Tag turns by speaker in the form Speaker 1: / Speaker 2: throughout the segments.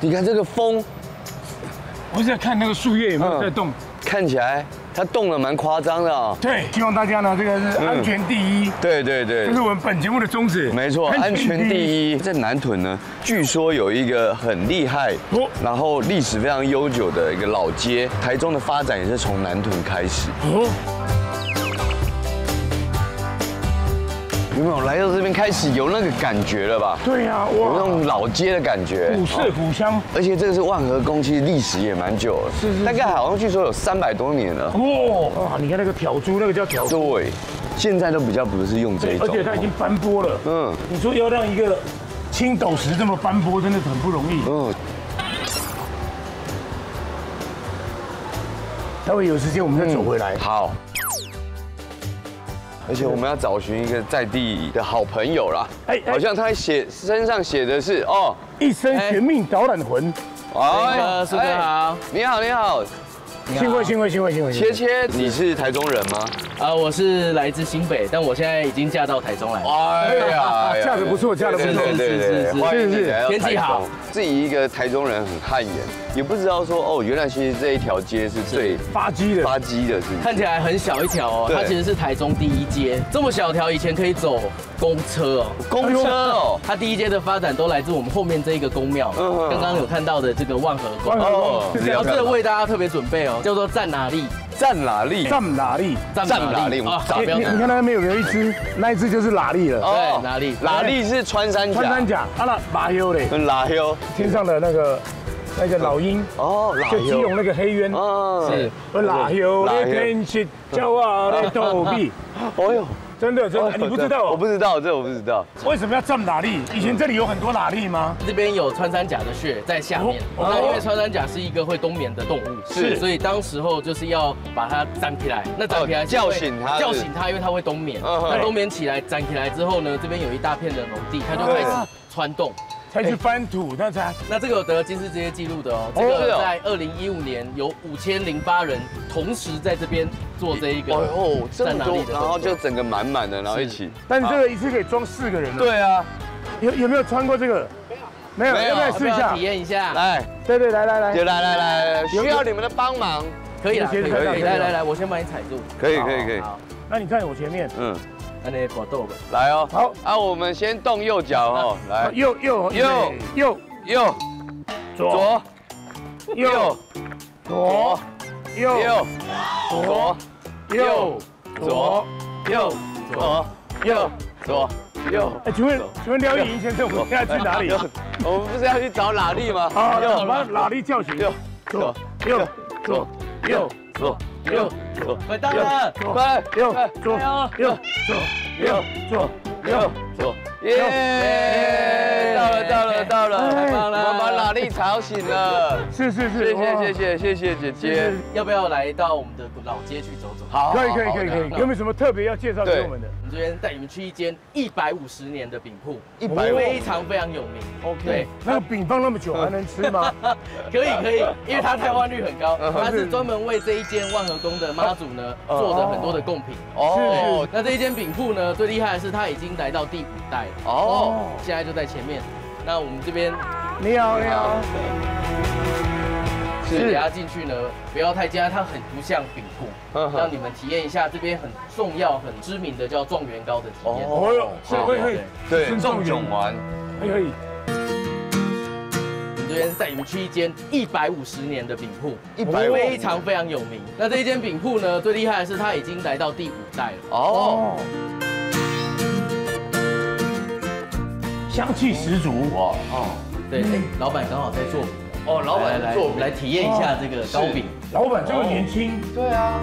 Speaker 1: 你看这个风，
Speaker 2: 我是在看那个树叶有没有在动。
Speaker 1: 看起来它动得蛮夸张的啊。
Speaker 2: 对，希望大家呢，这个是安全第一。
Speaker 1: 对对对，
Speaker 2: 这是我们本节目的宗旨。
Speaker 1: 没错，安全第一。在南屯呢，据说有一个很厉害，然后历史非常悠久的一个老街。台中的发展也是从南屯开始。有没有来到这边开始有那个感觉了吧？
Speaker 2: 对呀，
Speaker 1: 有那种老街的感觉，
Speaker 2: 古色古香。
Speaker 1: 而且这个是万和宫，其实历史也蛮久了，大概好像据说有300多年了。
Speaker 2: 哇，你看那个挑珠，那个叫挑珠。
Speaker 1: 对，现在都比较不是用这一种，
Speaker 2: 而且它已经斑驳了。你说要让一个青斗石这么斑驳，真的很不容易。待会有时间我们再走回来。
Speaker 1: 好。而且我们要找寻一个在地的好朋友啦。好像他身上写的是
Speaker 2: 一生悬命导览魂。
Speaker 3: 苏哥好，
Speaker 1: 你好你好，
Speaker 2: 幸会。
Speaker 1: 切，你是台中人吗？
Speaker 3: 我是来自新北，但我现在已经嫁到台中来。
Speaker 1: 哎呀，
Speaker 2: 嫁得不错，嫁得不错，
Speaker 3: 是，天气好。
Speaker 1: 自己一个台中人很汗颜，也不知道说原来其实这一条街是最发迹的，是
Speaker 3: 看起来很小一条哦，它其实是台中第一街，这么小条以前可以走公车哦，
Speaker 1: 公车哦，
Speaker 3: 它第一街的发展都来自我们后面这一个宫庙，刚刚有看到的这个万和宫哦，然后这个为大家特别准备哦，叫做站哪里。
Speaker 1: 站哪里？
Speaker 2: 你看那边有没有一只？那一只就是哪里了？
Speaker 3: 对，哪里？
Speaker 1: 哪里是穿山甲？
Speaker 2: 那马优嘞？
Speaker 1: 马优，
Speaker 2: 天上的那个老鹰就基隆那个黑鸢
Speaker 3: 是。
Speaker 2: 马优的天气，骄傲的逗比。哦呦，真的，你不知道？
Speaker 1: 我不知道，这我不知道。
Speaker 2: 为什么要站哪里？以前这里有很多哪里吗？
Speaker 3: 这边有穿山甲的穴在下面，那因为穿山甲是一个会冬眠的动物，所以当时候就是要把它站起来。那站起来
Speaker 1: 叫醒它，
Speaker 3: 因为它会冬眠。那冬眠起来，站起来之后呢，这边有一大片的农地，它就开始穿洞。
Speaker 2: 才去翻土，
Speaker 3: 那这个有得金氏世界纪录的哦。这个在2015年有5008人同时在这边做这一个站哪里的，
Speaker 1: 然后就整个满满的，然后一起。
Speaker 2: 但是这个一次可以装4个人。
Speaker 1: 对啊，
Speaker 2: 有没有穿过这个？没有，要不要试一下？
Speaker 3: 体验一下。
Speaker 1: 来，
Speaker 2: 对，来，
Speaker 1: 需要你们的帮忙。
Speaker 3: 可以，来，我先帮你踩住。
Speaker 1: 可以。
Speaker 2: 好，那你看我前面。
Speaker 3: 那你搏斗吧。
Speaker 1: 来哦，
Speaker 2: 好，
Speaker 1: 我们先动右脚哦，来，
Speaker 2: 右，左，右，左，请问廖玉莹先生，我们现在去哪里？
Speaker 1: 我们不是要去找哪里吗？
Speaker 2: 把哪里叫醒？左，
Speaker 3: 快到了，
Speaker 1: 快，
Speaker 2: 左，
Speaker 1: 耶！到了，太棒了！我们把哪里吵醒了？
Speaker 2: 是，
Speaker 1: 谢谢姐姐。
Speaker 3: 要不要来到我们的老街去走走？
Speaker 2: 好，可以。有没有什么特别要介绍给我们的？
Speaker 3: 我们这边带你们去一间150年的饼铺
Speaker 1: ，150
Speaker 3: 非常有名。
Speaker 2: 对，那个饼放那么久还能吃吗？
Speaker 3: 可以，因为它汰换率很高，它是专门为这一间万和宫的妈祖呢做的很多的贡品。
Speaker 2: 是。
Speaker 3: 那这一间饼铺呢，最厉害的是它已经来到第5代了。现在就在前面。那我们这边，
Speaker 2: 你好。
Speaker 3: 是，等下进去呢，不要太惊讶，它很不像饼铺，让你们体验一下这边很重要、很知名的叫状元糕的体验。
Speaker 2: 可以。
Speaker 1: 对，状元丸，
Speaker 2: 可以。
Speaker 3: 我们这边带你们去一间150年的饼铺，非常有名。那这一间饼铺呢，最厉害的是它已经来到第5代了。
Speaker 2: 香气十足哇！
Speaker 3: 对，老板刚好在做饼。
Speaker 1: 老板来做，
Speaker 3: 来体验一下这个糕饼。
Speaker 2: 老板这么年轻。
Speaker 1: 对啊。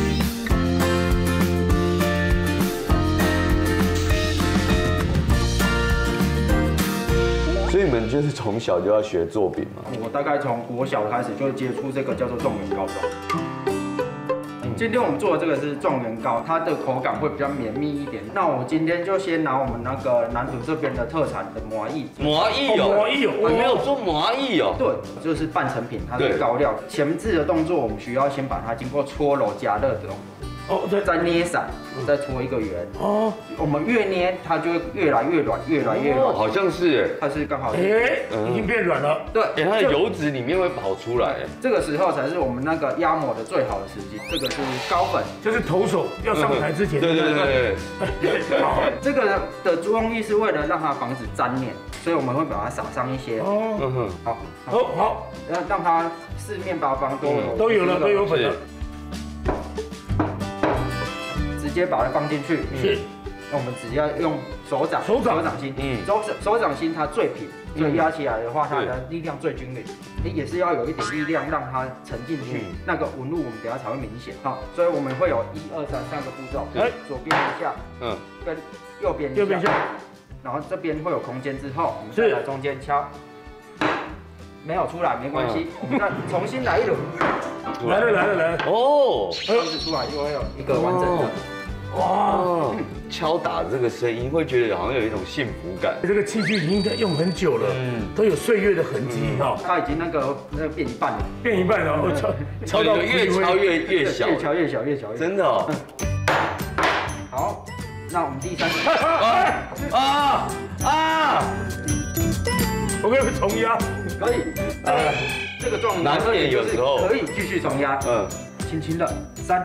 Speaker 1: 所以你们就是从小就要学做饼吗？
Speaker 4: 我大概从国小开始就接触这个叫做状元糕状。今天我们做的这个是状元糕，它的口感会比较绵密一点。那我今天就先拿我们那个南屯这边的特产的麻薏，
Speaker 1: 我没有做麻薏哦。
Speaker 4: 对，就是半成品，它的糕料。前置的动作我们需要先把它经过搓揉加热的。
Speaker 2: 哦，对，
Speaker 4: 再捏散，再搓一个圆。哦，我们越捏它就会越来越软，越来越软。
Speaker 1: 好像是哎，
Speaker 4: 它是刚好，
Speaker 2: 已经变软了。
Speaker 4: 对，
Speaker 1: 它的油脂里面会跑出来。
Speaker 4: 这个时候才是我们那个压模的最好的时机。这个是高粉，
Speaker 2: 就是投手要上台之前。
Speaker 1: 对。
Speaker 2: 好，
Speaker 4: 这个的作用意是为了让它防止粘黏，所以我们会把它撒上一些。哦，好，让它四面八方都有
Speaker 2: 粉了。
Speaker 4: 直接把它放进去。是。那我们只要用手掌心，手掌心它最平，所以压起来的话，它的力量最均匀。也是要有一点力量让它沉进去，那个纹路我们等下才会明显。好，所以我们会有1、2、3、3个步骤。左边一下，跟右边一下，然后这边会有空间之后，我们再来中间敲。没有出来没关系，我们再重新来一轮。
Speaker 2: 来了。哦，
Speaker 4: 这样子出来就会有一个完整的。
Speaker 1: 哇，敲打这个声音会觉得好像有一种幸福感。
Speaker 2: 这个器具应该用很久了，都有岁月的痕迹哈。
Speaker 4: 它已经那个变一半了，
Speaker 1: 敲到越敲越小，
Speaker 4: 越小，
Speaker 1: 真的哦。
Speaker 4: 好，那我们第3
Speaker 2: 我可以重压，
Speaker 4: 可以。这个状
Speaker 1: 难点有时候
Speaker 4: 可以继续重压，轻轻的3。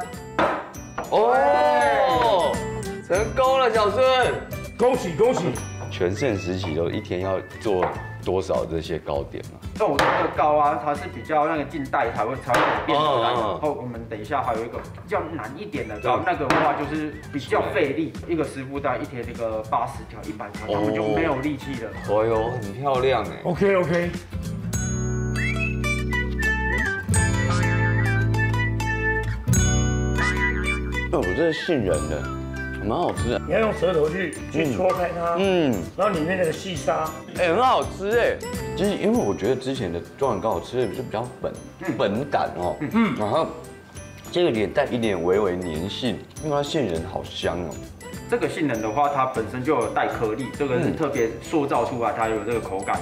Speaker 1: 哦，成功了，小孙，
Speaker 2: 恭喜！
Speaker 1: 全盛时期都一天要做多少这些糕点啊？
Speaker 4: 那我这个糕啊，它是比较那个近代才会变出来。然后我们等一下还有一个比较难一点的糕，那个的话就是比较费力，一个师傅大概一天这个80条、100条，他们就没有力气了。
Speaker 1: 哦哟，很漂亮哎。
Speaker 2: OK。
Speaker 1: 我这是杏仁的，蛮好吃的。
Speaker 2: 你要用舌头去戳开它，然后里面那个细沙，
Speaker 1: 很好吃哎。其实因为我觉得之前的状元糕我吃的就比较本感哦，然后这个也带一点微粘性，因为它杏仁好香哦。
Speaker 4: 这个杏仁的话，它本身就有带颗粒，这个是特别塑造出来它有这个口感。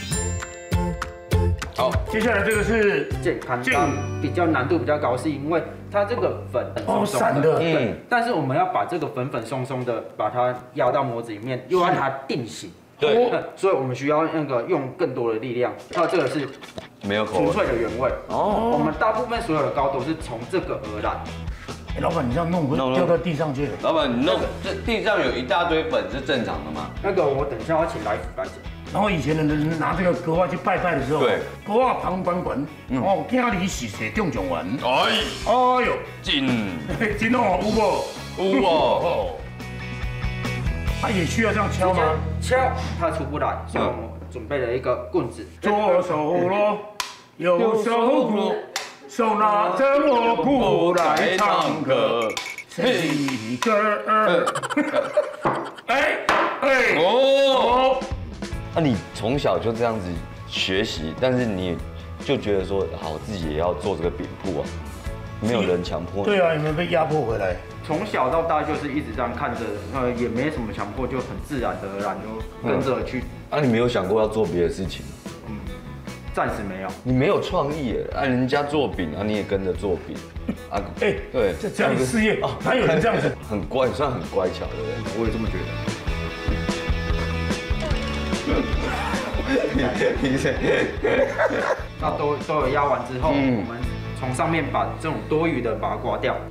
Speaker 2: 好，接下来这个是
Speaker 4: 健康糕，比较难度比较高，是因为它这个粉
Speaker 2: 散的，
Speaker 4: 但是我们要把这个粉松松的把它压到模子里面，又让它定型，
Speaker 1: 对，
Speaker 4: 所以我们需要那个用更多的力量。还有这个是
Speaker 1: 没有口味，
Speaker 4: 纯粹的原味。我们大部分所有的糕都是从这个而来。
Speaker 2: 老板，你这样弄会掉到地上去了。
Speaker 1: 老板，你弄这地上有一大堆粉是正常的吗？
Speaker 4: 那个我等一下要请来捡。
Speaker 2: 然后以前的人拿这个格瓦去拜拜的时候，对，格瓦旁管，家里是谁中状元？哎呦，真哦，有哦。他也需要这样敲吗？
Speaker 4: 敲，它出不来，所以我们准备了一个棍子。
Speaker 2: 左手锣，右手鼓，手拿着锣鼓来唱歌。一个，哦。
Speaker 1: 那你从小就这样子学习，但是你就觉得说，好，我自己也要做这个饼铺啊，没有人强迫。
Speaker 2: 对啊，有没有被压迫回来？
Speaker 4: 从小到大就是一直这样看着，也没什么强迫，就很自然的而然就跟着去。
Speaker 1: 啊，你没有想过要做别的事情？
Speaker 4: 暂时没有。
Speaker 1: 你没有创意耶，按人家做饼啊，你也跟着做饼啊？对，
Speaker 2: 这样事业啊，哪有人这样子？
Speaker 1: 很乖，算很乖巧，对不对？
Speaker 4: 我也这么觉得。那都有压完之后，我们从上面把这种多余的把它刮掉。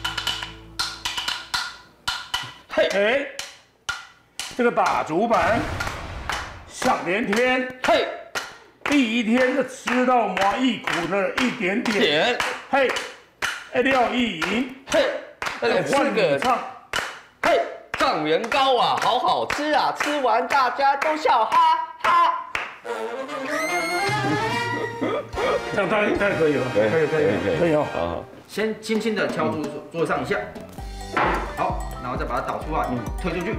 Speaker 2: 这个打竹板想连天，第一天就吃到麻一苦的一点点，廖一银，换个唱，
Speaker 3: 状元糕啊，好好吃啊，吃完大家都笑哈哈。
Speaker 2: 这样当然可以了，可以哦。
Speaker 4: 先轻轻的敲桌上一下，好，然后再把它倒出来，推出去。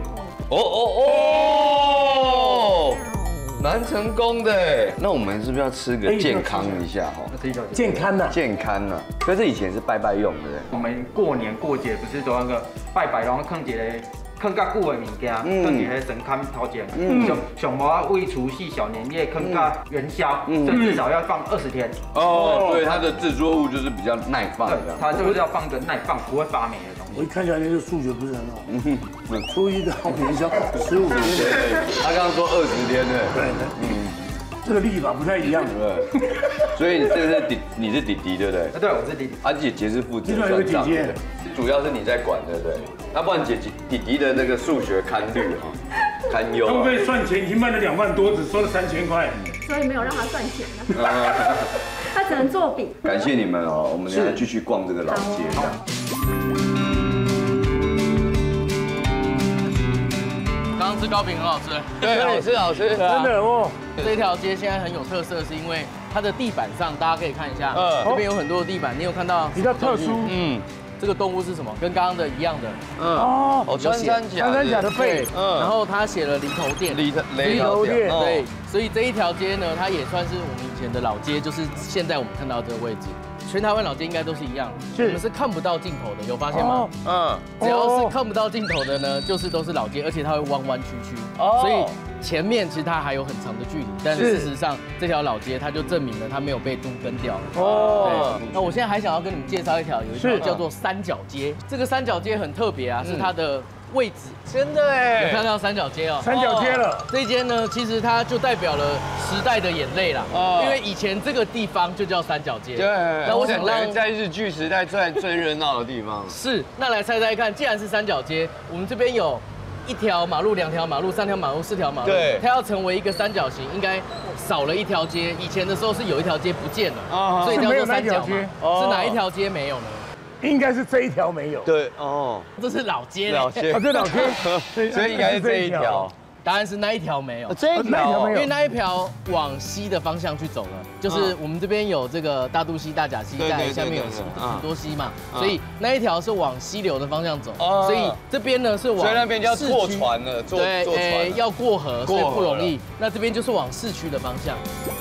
Speaker 1: 蛮成功的。那我们是不是要吃个健康一下哈？
Speaker 2: 健康呐，
Speaker 1: 健康呐。可是以前是拜拜用的。
Speaker 4: 我们过年过节不是都那个拜拜，然后看节嘞放较久的物件，放伫迄神龛头前，上无啊为除夕小年夜放到元宵，这至少要放20天。
Speaker 1: 哦，对，它的制作物就是比较耐放的，
Speaker 4: 它就是要放一个耐放、不会发霉的东西。
Speaker 2: 我一看起来那个数学不是很好。初一到元宵15天，
Speaker 1: 他刚刚说20天的，
Speaker 2: 对，这个历法不太一样。
Speaker 1: 对，所以这个是你是弟弟对不对？
Speaker 4: 对，我是弟弟。
Speaker 1: 啊，姐姐是负责
Speaker 2: 有个姐姐，
Speaker 1: 主要是你在管对不对？要不然弟弟的那个数学堪虑哈，堪忧。
Speaker 2: 他会不会算钱已经卖了2万多，只收了3000块？
Speaker 5: 所以没有让他赚钱了，他只能作弊。
Speaker 1: 感谢你们哦，我们现在继续逛这个老街。
Speaker 3: 刚刚吃糕饼很好吃，
Speaker 1: 对，好吃，
Speaker 2: 真的哦。
Speaker 3: 这条街现在很有特色，是因为它的地板上，大家可以看一下，这边有很多的地板，你有看到
Speaker 2: 比较特殊？
Speaker 3: 这个动物是什么？跟刚刚的一样的，
Speaker 1: 穿山甲
Speaker 2: 的背，
Speaker 3: 然后他写了犁头店，
Speaker 2: 犁头店，
Speaker 3: 对，所以这一条街呢，它也算是我们以前的老街，就是现在我们看到这个位置。全台湾老街应该都是一样，我们是看不到尽头的，有发现吗？只要是看不到尽头的呢，就是都是老街，而且它会弯弯曲曲，所以前面其实它还有很长的距离，但是事实上这条老街它就证明了它没有被都更掉。对，那我现在还想要跟你们介绍一条，有一条叫做三角街，这个三角街很特别啊，是它的位置，
Speaker 1: 真的哎，
Speaker 3: 有看到三角街哦，
Speaker 2: 三角街了。
Speaker 3: 这一间呢，其实它就代表了时代的眼泪啦，因为以前这个地方就叫三角街。
Speaker 1: 对，
Speaker 3: 那我想让
Speaker 1: 在日剧时代最热闹的地方。
Speaker 3: 是，那来猜猜看，既然是三角街，我们这边有1条马路、2条马路、3条马路、4条马路，
Speaker 1: 对，
Speaker 3: 它要成为一个三角形，应该少了一条街。以前的时候是有一条街不见了，所以叫做三角嘛。是哪一条街没有呢？
Speaker 2: 应该是这一条没有。
Speaker 1: 对哦，
Speaker 3: 这是老街，
Speaker 2: 这老街，
Speaker 1: 所以应该是这一条。
Speaker 3: 答案是那一条没有，
Speaker 2: 这一条没有，
Speaker 3: 因为那一条往西的方向去走了，就是我们这边有这个大肚溪、大甲溪，在下面有很多溪嘛，所以那一条是往溪流的方向走，所以这边呢是往，
Speaker 1: 所以那边就要坐船了，坐船，
Speaker 3: 要过河，所以不容易。那这边就是往市区的方向。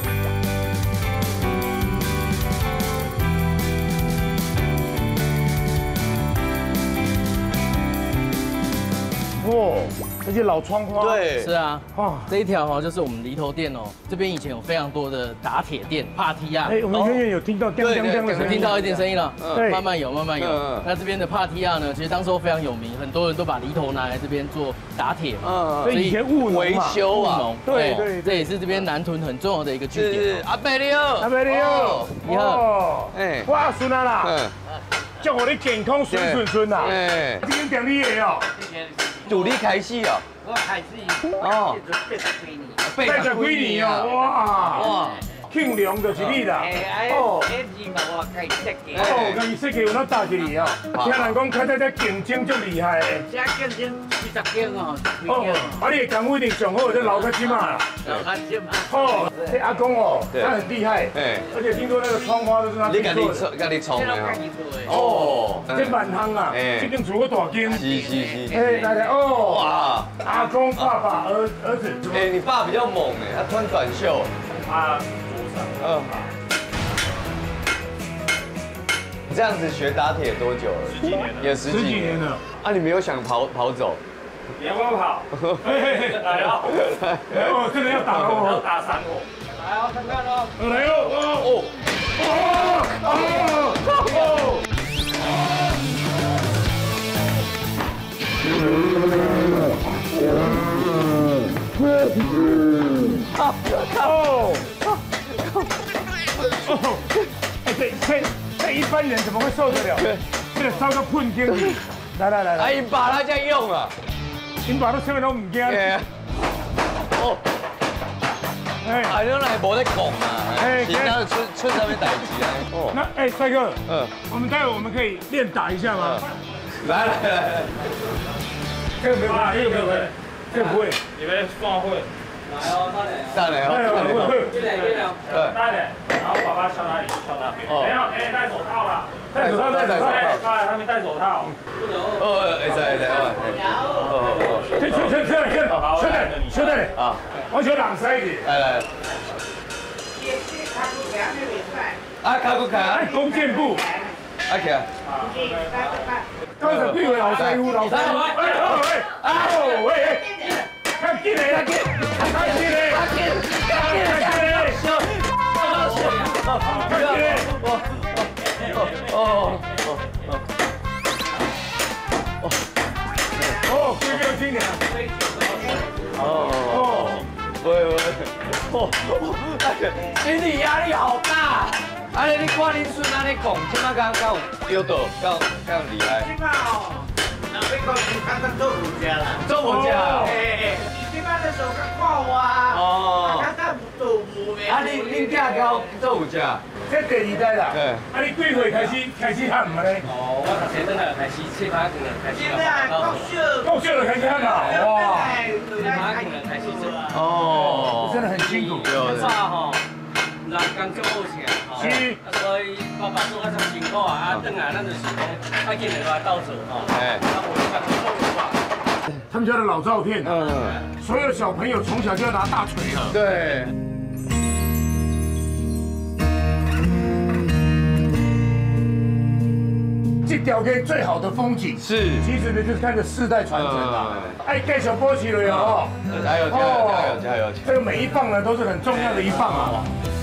Speaker 2: 哇，而且老窗花，
Speaker 1: 对，
Speaker 3: 是啊，哇，这一条哦就是我们犁头店哦，这边以前有非常多的打铁店、帕提亚，
Speaker 2: 我们远远有听到叮叮叮的声音，
Speaker 3: 听到一点声音了，慢慢有。那这边的帕提亚呢，其实当时非常有名，很多人都把犁头拿来这边做打铁，
Speaker 2: 所以以前务农
Speaker 1: 维修啊，
Speaker 2: 对，
Speaker 3: 这也是这边南屯很重要的一个据点。
Speaker 1: 阿贝利奥，
Speaker 3: 你好，
Speaker 2: 哇，孙啊啦，祝我你健康顺啦，今天点你的哦。
Speaker 1: 主力开戏哦，
Speaker 6: 我开始哦
Speaker 2: 80几年哦，哇，庆良就是你啦，
Speaker 6: 哦，我开设计，
Speaker 2: 家己设计有哪大一个哦？听人讲开在竞争足厉害的，
Speaker 6: 这竞争40间哦，
Speaker 2: 啊，你的工位一定上好，这老客机嘛，哦，这阿公哦，他很厉害，而且听说那个窗花都是他自己做的，
Speaker 1: 你创的
Speaker 2: 哦，这满行啊，一定出个大间，是，来哦，哇，阿公、爸爸、儿子，
Speaker 1: 你爸比较猛哎，他穿短袖，你这样子学打铁多久了？10几年了，也10几年了。啊，你没有想跑走？
Speaker 2: 你要不要跑？来哦，真的要打哦，要打3我。
Speaker 6: 来哦，看看哦。
Speaker 2: 来哦，这一般人怎么会受得了？这个烧到喷天里，来，
Speaker 1: 阿英爸他这样用啊，
Speaker 2: 英爸都什么都唔惊。
Speaker 1: 啊，你来无在讲啊，其他出那边代志啊。
Speaker 2: 那帅哥，我们待会我们可以练打一下吗？
Speaker 1: 来，
Speaker 2: 这个没有，这个不会，
Speaker 6: 你们放会。来哦，
Speaker 1: 上来哦，
Speaker 6: 进来，大点，然后爸爸敲哪里敲哪边。没有，戴手套啦，
Speaker 2: 戴手套，
Speaker 6: 他们戴手套。
Speaker 2: 兄弟，啊，我想人使去。
Speaker 1: 来。啊，卡不卡？
Speaker 2: 弓箭步。
Speaker 1: 啊，起来。
Speaker 2: 到十几位老师傅，老师傅，喂，看紧嘞，看紧嘞，贵宾经理。
Speaker 1: 心理压力好大。哎，你看恁孙安尼讲，即摆敢有钓到，敢厉害。即摆哦，那要讲是刚刚做武家啦，做武家。即摆的手较看我啊。哦。刚刚做武的。啊，恁囝到做武家。
Speaker 2: 这第二代啦。对。啊，你几岁开始喊嘛咧？
Speaker 3: 哦，我读册转来开始7八个人开始。
Speaker 2: 够秀了开始喊啦。哇。
Speaker 3: 7八个人开始做。
Speaker 2: 哦。真的很辛苦。
Speaker 3: 有差吼，人工做好些。是。所以爸爸做啊这么辛苦啊，转来咱就是讲，快进来来斗做吼。哎。啊，我们做的话。
Speaker 2: 他们家的老照片，所有小朋友从小就要拿大锤了。
Speaker 1: 对。
Speaker 2: 这条街最好的风景
Speaker 1: 是，
Speaker 2: 其实呢就是看着世代传承啊。哎，盖小波起了哟！哦，
Speaker 1: 加油加油加油加油！
Speaker 2: 这个每一棒呢都是很重要的一棒啊。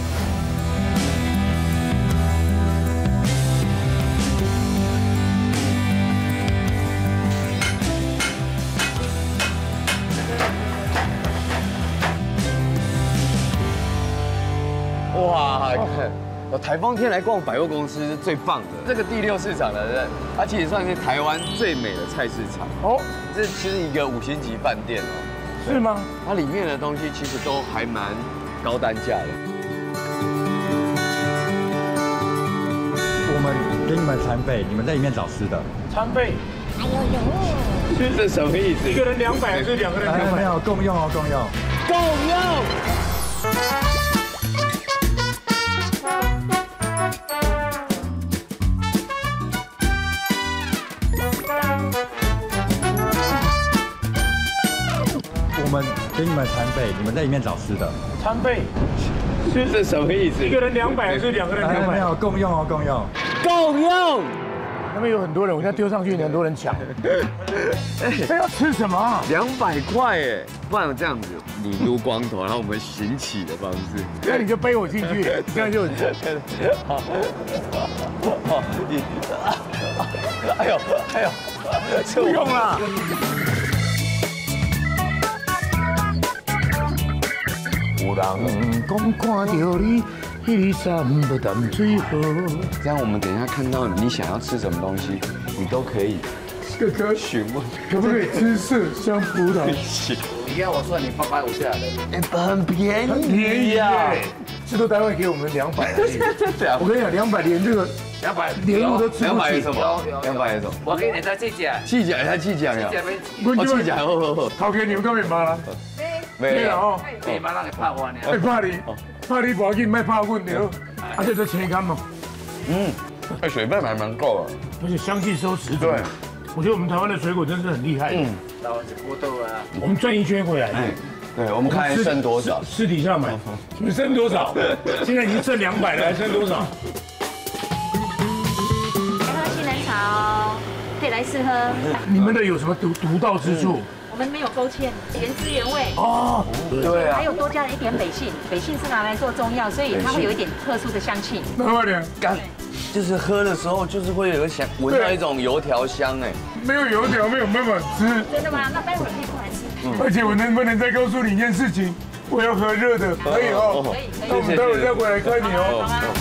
Speaker 1: 哇，有台风天来逛百货公司是最棒的。这个第6市场呢，它其实算是台湾最美的菜市场。哦，这其实一个5星级饭店哦。
Speaker 2: 是吗？
Speaker 1: 它里面的东西其实都还蛮高单价的。
Speaker 7: 我们给你们餐费，你们在里面找吃的。
Speaker 2: 餐费？哎呦呦！
Speaker 1: 这什么意思？
Speaker 2: 一个人200还是2个人200？
Speaker 7: 没有，共用哦，共用。
Speaker 1: 共用。
Speaker 7: 我们给你们餐费，你们在里面找吃的。
Speaker 2: 餐费？
Speaker 1: 这什么意思？
Speaker 2: 一个人200还是2个人200？
Speaker 7: 没有，共用哦，共用。
Speaker 1: 共用。
Speaker 2: 那边有很多人，我现在丢上去，很多人抢。这要吃什么
Speaker 1: ？200块哎，不然这样子，你撸光头，然后我们行乞的方式。
Speaker 2: 那你就背我进去，这样就很
Speaker 1: 好。哎呦哎呦，
Speaker 2: 不用了。有人讲看到你，迄山不淡水河。
Speaker 1: 这样我们等一下看到你想要吃什么东西，你都可以
Speaker 2: 哥哥
Speaker 1: 询问，
Speaker 2: 可不可以吃麝香葡萄？
Speaker 3: 你要我算你850下来的，
Speaker 1: 很便宜
Speaker 2: 呀。这都单位给我们200而已。我跟你讲，200连这个200连路都吃不起。
Speaker 1: 200有什么？200有什么？
Speaker 3: 我给你再气甲。
Speaker 1: 气甲，他气甲呀。
Speaker 2: 我
Speaker 1: 气甲，好。
Speaker 2: 头家你们干面麻啦？
Speaker 1: 没有哦，
Speaker 3: 面麻让你拍我呢。
Speaker 2: 哎，怕你不要紧，卖怕阮了。而且这青柑嘛，
Speaker 1: 哎，水分还蛮够的，
Speaker 2: 而且香气收十足。对，我觉得我们台湾的水果真是很厉害。我们转一圈回来。
Speaker 1: 对，我们看剩多少，
Speaker 2: 私底下买，你们剩多少？现在已经剩200了，还剩多少？
Speaker 5: 喝杏仁茶哦，可以来试喝。
Speaker 2: 你们的有什么独到之处？
Speaker 5: 我们没有勾芡，原汁原味
Speaker 1: 哦，对啊，
Speaker 5: 还有多加了一点北杏，北杏是拿来做中药，所以它会有一点特殊的香气。
Speaker 2: 那快点，
Speaker 1: 干，就是喝的时候就是会有想闻到一种油条香哎，
Speaker 2: 没有油条没有办法吃。
Speaker 5: 真的吗？那待会儿可以过来吃。
Speaker 2: 而且我能不能再告诉你一件事情？我要喝热的，可以哦。
Speaker 5: 可以。
Speaker 2: 那我们待会儿再回来看你哦。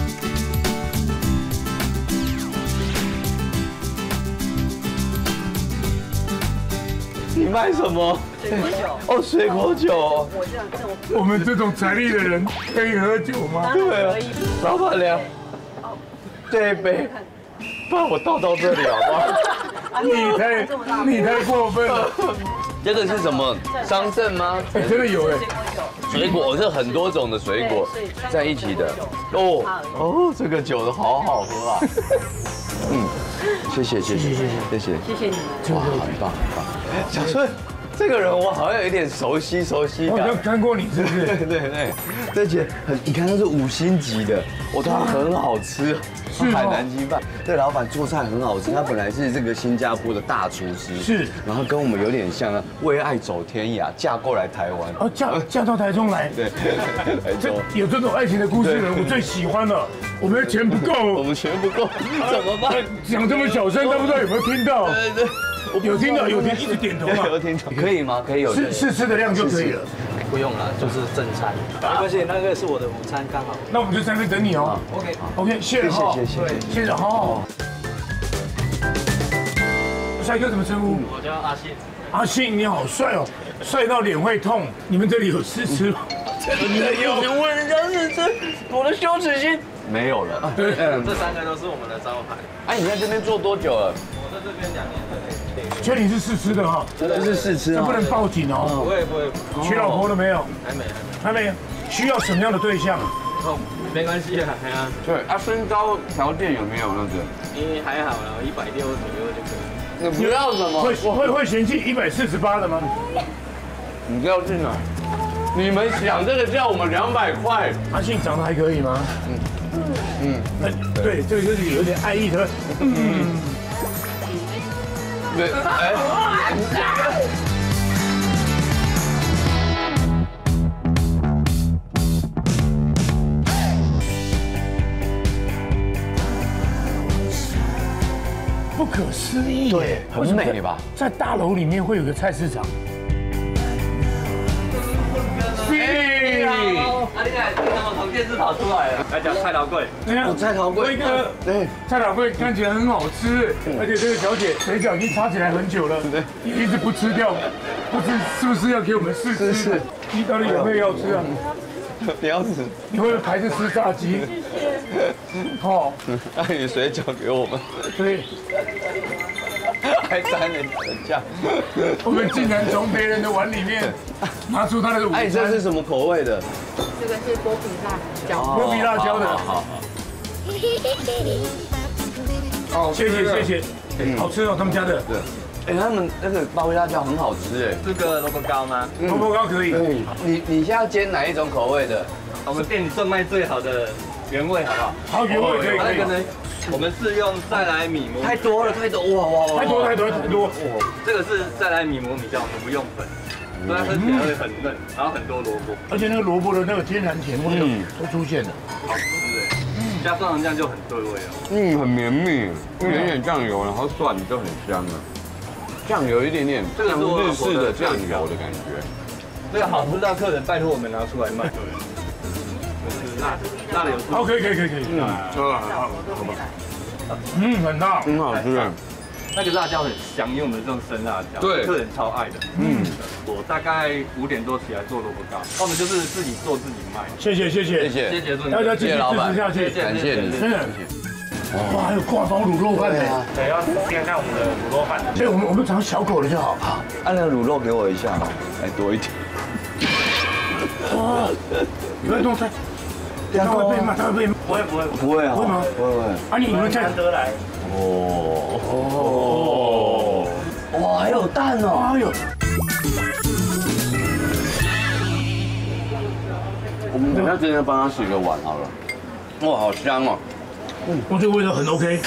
Speaker 1: 你卖什么？水果酒。哦，水果酒。
Speaker 2: 我们这种财力的人可以喝酒吗？
Speaker 1: 对啊。老板娘，这一杯，帮我倒到这里好不好？
Speaker 2: 你太过分了。
Speaker 1: 这个是什么？桑葚吗？
Speaker 2: 哎，真的有哎。
Speaker 1: 水果是很多种的水果在一起的。哦，这个酒好好喝啊。谢谢你们，
Speaker 5: 谢谢你们。
Speaker 1: 哇，很棒。小顺， 这个人我好像有一点熟悉
Speaker 2: 我好
Speaker 1: 感。
Speaker 2: 像看过你，是不是？
Speaker 1: 对，这且你看它是5星级的，它很好吃，海南鸡饭。这老板做菜很好吃，他本来是这个新加坡的大厨师，
Speaker 2: 是，
Speaker 1: 然后跟我们有点像啊，为爱走天涯，嫁过来台湾。
Speaker 2: 哦，嫁到台中来。
Speaker 1: 对，台中
Speaker 2: 有这种爱情的故事人，我最喜欢了。我们的钱不够，
Speaker 1: 我们钱不够，怎么办？
Speaker 2: 讲这么小声，他不知道有没有听到？
Speaker 1: 对。
Speaker 2: 有听到，一直点头嘛。
Speaker 1: 有听到，可以吗？可以有。
Speaker 2: 试吃的量就可以了。
Speaker 3: 不用了，就是正餐。没关系，那个是我的午餐，刚好。
Speaker 2: 那我们就在那边等你哦。OK， 谢谢哈。谢谢哈。帅哥怎么称呼？
Speaker 3: 我叫阿信。
Speaker 2: 阿信，你好帅哦，帅到脸会痛。你们这里有试吃吗？
Speaker 1: 真的有人问人家试吃，我的羞耻心没有了。
Speaker 3: 对，这3个都是我们的招牌。
Speaker 1: 哎，你在这边做多久了？
Speaker 3: 我在这边2年多。
Speaker 2: 确定是试吃的哈？
Speaker 1: 这是试吃
Speaker 2: 这不能报警哦。
Speaker 3: 不会。
Speaker 2: 娶老婆了没有？
Speaker 3: 还没。
Speaker 2: 需要什么样的对象？
Speaker 3: 没关系啊，
Speaker 1: 对啊，身高条件有没有那个？
Speaker 3: 还好啦，160左右就可以。
Speaker 1: 你不要什么？
Speaker 2: 会嫌弃148的吗？
Speaker 1: 你要去哪？你们想这个叫我们200块？
Speaker 2: 阿信长得还可以吗？对，这个就是有点爱意的。
Speaker 1: 对，
Speaker 2: 不可思议，
Speaker 1: 对，很美吧？
Speaker 2: 在大楼里面会有个菜市场。
Speaker 3: 你看我从电视跑出来了，来讲菜头粿。
Speaker 1: 菜头粿，
Speaker 2: 对，菜头粿看起来很好吃，而且这个小姐水饺已经插起来很久了，一直不吃掉，不知是不是要给我们试吃？你到底有没有要吃啊？
Speaker 1: 不要吃，
Speaker 2: 你会不会排着吃炸鸡？好，
Speaker 1: 那你水饺给我们。
Speaker 2: 对。
Speaker 1: 还沾人家，
Speaker 2: 我们竟然从别人的碗里面拿出他的午餐。
Speaker 1: 哎，这是什么口味的？
Speaker 5: 这个是剥皮辣椒，
Speaker 2: 剥皮辣椒的。好。哦，谢谢，好吃哦，他们家的。
Speaker 1: 对。哎，他们那个鲍鱼辣椒很好吃哎。
Speaker 3: 这个萝卜糕吗？
Speaker 2: 萝卜糕可以。
Speaker 1: 你现在要煎哪一种口味的？
Speaker 3: 我们店里正卖最好的原味，好不好？
Speaker 2: 好，原味可以。
Speaker 3: 那个呢？我们是用再来米磨，
Speaker 1: 太多了，哇！
Speaker 2: 太多。
Speaker 3: 这个是再来米磨米酱，我们不用粉，所以它吃起来会很嫩，然后很多萝卜，
Speaker 2: 而且那个萝卜的那个天然甜味都出现了，
Speaker 3: 好吃哎，加蒜蓉酱就很对味哦，
Speaker 1: 很绵密，一点点酱油，然后蒜就很香了，酱油一点点像日式的酱油的感觉，
Speaker 3: 这个好吃到客人拜托我们拿出来卖。辣的有
Speaker 2: 好，可以。很辣，
Speaker 1: 很好吃。
Speaker 3: 那个辣椒很香，因为我们这种生辣椒，
Speaker 1: 对，
Speaker 3: 客人超爱的。我大概5点多起来做萝卜糕，我们就是自己做自己卖。
Speaker 2: 谢谢，大家继续支持下去，
Speaker 1: 感谢你，
Speaker 2: 真的。哇，还有挂包卤肉饭呢。
Speaker 6: 对，要试看看我们的卤肉饭。
Speaker 2: 所以我们尝小口的就好。
Speaker 1: 好，那个卤肉给我一下，来多一点。
Speaker 2: 哇，有人弄菜。他会被骂，
Speaker 3: 不会
Speaker 1: 啊，
Speaker 2: 会吗？
Speaker 1: 不会。
Speaker 2: 啊，你们菜
Speaker 6: 难得来。
Speaker 1: 哇，还有蛋哦！
Speaker 2: 哎呦，
Speaker 1: 我们等下今天帮他洗个碗好了。哇，好香哦！
Speaker 2: 这个味道很 OK。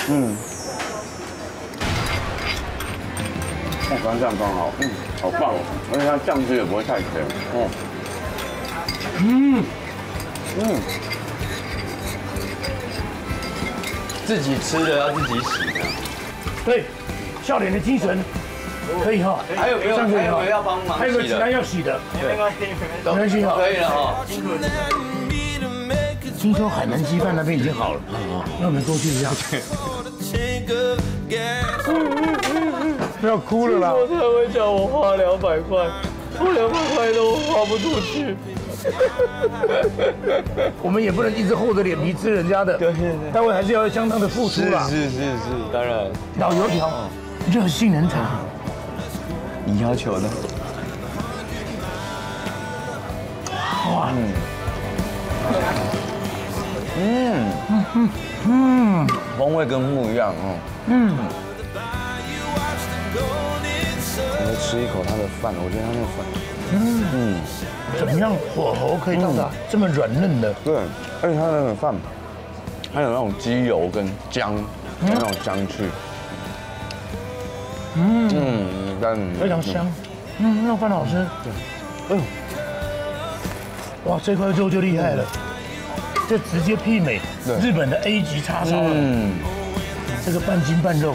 Speaker 1: 刚酱刚好，好棒哦！而且它酱汁也不会太甜。自己吃的要自己洗的。
Speaker 2: 对，笑脸的精神可以哈。
Speaker 1: 还有没有要帮忙洗的？
Speaker 2: 还有个其他要洗的。
Speaker 3: 没关系
Speaker 2: 哈。
Speaker 1: 可以了哈。
Speaker 2: 听说海南鸡饭那边已经好了，那我们多去一下。不要哭了啦！
Speaker 3: 我才会叫我花200块，我200块都花不出去。
Speaker 2: 我们也不能一直厚着脸皮吃人家的，对，待会还是要相当的付出啦。
Speaker 1: 是，当然。
Speaker 2: 老油条，热杏仁茶，
Speaker 1: 你要求的。哇，风味跟不一样哦。我吃一口有它的饭，我觉得它那个饭，
Speaker 2: 怎么样火候可以让它这么软嫩的？
Speaker 1: 对，而且它那个饭，还有那种鸡油跟姜，那种香气，
Speaker 2: 非常香，那饭好吃。哎呦，哇，这块肉就厉害了，这直接媲美日本的 A 级叉烧了。这个半筋半肉，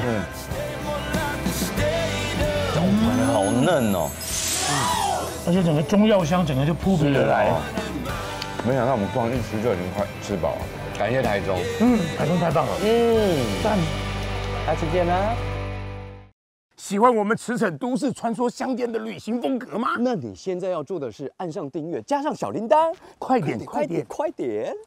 Speaker 1: 好嫩哦，
Speaker 2: 而且整个中药香整个就扑鼻而来。
Speaker 1: 没想到我们光一吃就已经快吃饱了，感谢台中，
Speaker 2: 台中太棒了，赞，
Speaker 1: 下次见啦。
Speaker 2: 喜欢我们驰骋都市传说乡间的旅行风格吗？
Speaker 8: 那你现在要做的是按上订阅，加上小铃铛，
Speaker 2: 快点！
Speaker 8: 快点！